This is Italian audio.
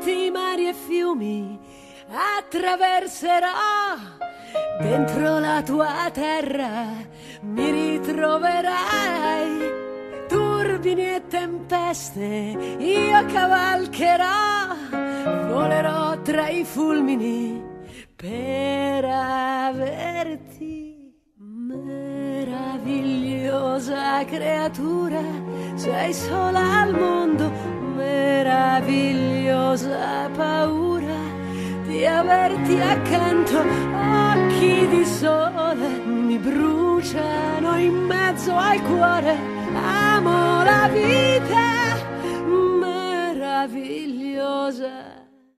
monti, mari e fiumi attraverserò, dentro la tua terra mi ritroverai. Turbini e tempeste io cavalcherò, volerò tra i fulmini per averti. Meravigliosa creatura, sei sola al mondo, meravigliosa paura di averti accanto. Occhi di sole mi bruciano in mezzo al cuore, amo la vita meravigliosa.